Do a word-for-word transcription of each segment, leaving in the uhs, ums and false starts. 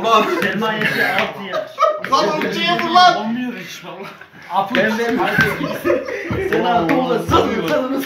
Bak. Sermayesi altıya. Lan ölçüye vur lan. Olmuyor hiç valla. Ben ben sen al dola satın tadını.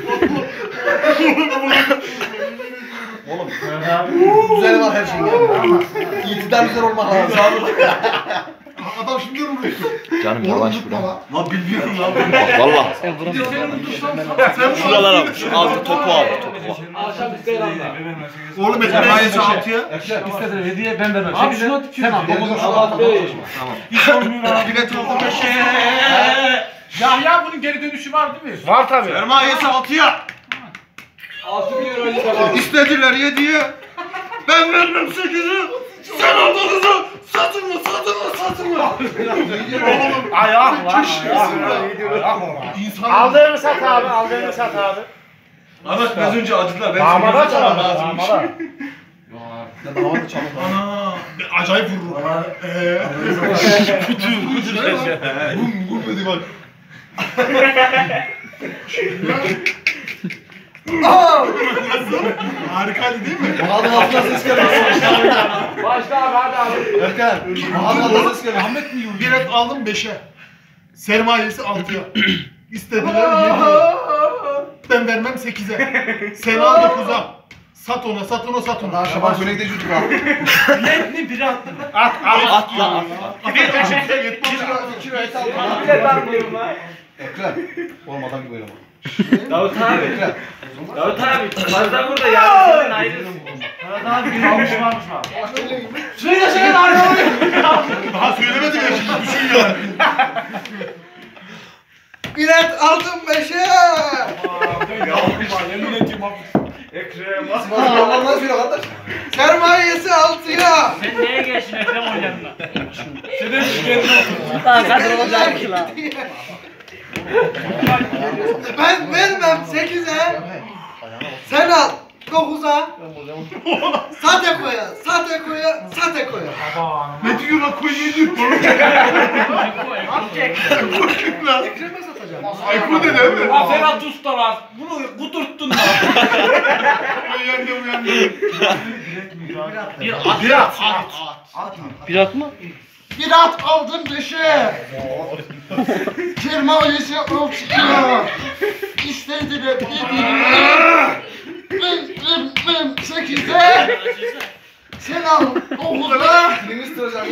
Oğlum. Güzel var her şey ya. İtidal güzel olmak lazım. Adam şimdi vuruyor. Canım yavaş vur. Lan bilmiyorum lan. Valla. Sen Şuralara al. Al topu al. Topu. Akşam isteyen anda. Oğlum etmeye altıya. İstediler hediye ben vermem. Abi şuna sen al. Tamam. Hiç olmuyor abi. Bilet oldu beşe. Yahya bunun geri dönüşü var değil mi? Var tabii. Sermayesi altıya. altı bin euro lira. İstediler yediye. Ben vermem sekizi. Sen al dokuzu. Satın mı satın mı satın mı? Ayak lan. Ayak lan. Aldığını sat abi. Aldığını sat abi. Ahmet az önce acıdılar. Damada çalar. Damada. Ya damada çalar. Ana. Acayip vurur. Eee. Kutu. Kutu. Vum vurmadı bak. Harikaydı değil mi? Bakalım altına ses geldi. Başla abi hadi abi. Erkan. Bakalım altına ses geldi. Ahmet mi yiyor? Bilet aldım beşe. Sermayesi altıya. İstediler yediye. Ben vermem sekize. Sen al dokuza. Sat ona, sat ona, sat ona. Şaban şöyle gidecek çocuk al. Bilet mi biri attı? At at at lan. Bir kaçırsa yetmez. İki et al. Bilet atmıyorum lan. Ekrem. Oğlum adam gibi oynama. Davut abi. Ekrem. Davut abi. Fazla burada ya. Sizin ayrılsın. Arada abi bir almış varmış var. Şuraya şuraya ayrılıyor. Daha söylemedim ya şimdi düşün yani. Bilet aldım beşe. Ya yemin ediyorum abi. Ekrem. Allah'ım nasıl söylüyor kardeş? Sermayesi altıya. Sen neye geçtin Ekrem oynadın? Senin şikayetini otur. Lan kadın olacak ki lan. Ben vermem sekize. Sen al dokuza. Sate koya, sate koya, sate koya. Ne diyor lan koy ne diyor? Korkun lan. Ekrem'e satacağım. Ayko dedi değil mi? Ha Ferhat Usta var. Bunu kuturttun lan. Uyandı uyandı. Bir at. Bir at. Bir at mı? Bir at aldım beşe. Sermayesi altıya. İstediler yediye. Ben vermem sekize. Sen al dokuza. Dilini ısıracağım.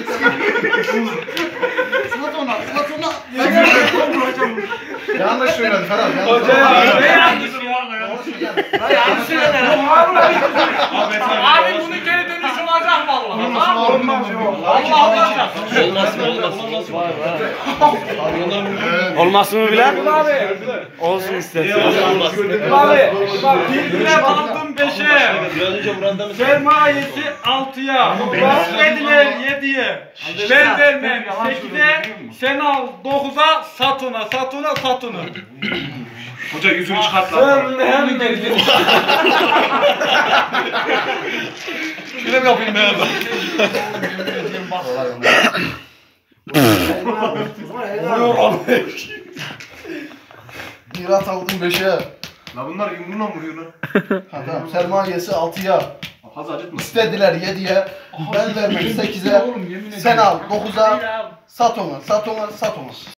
Sat ona, sat ona. Yanlış söyledi Ferhat. Ne yanlış ya? Yanlış söyledin. Abi bunun geri dönüşü olacak vallahi. Olmaz. Allah olacak. Olmaz mı olmaz olmaz. Var var. Olmasın mı bile? Abi. Olsun istersen. Abi. Bak bir bilet aldım beşe. Sermayesi altıya. İstediler yediye. Ben vermem sekize. Sen al dokuza. Sat ona, sat ona, sat ona. Hoca yüzünü çıkart lan. Hem geldi. Şöyle mi yapayım ben? Mirat aldım beşe. La bunlar yumruğuna mı vuruyor lan? Ha tamam, sermayesi altıya. Fazla acıtma. İstediler yediye. Ben vermem sekize. Sen al dokuza. Sat ona, sat ona, sat ona.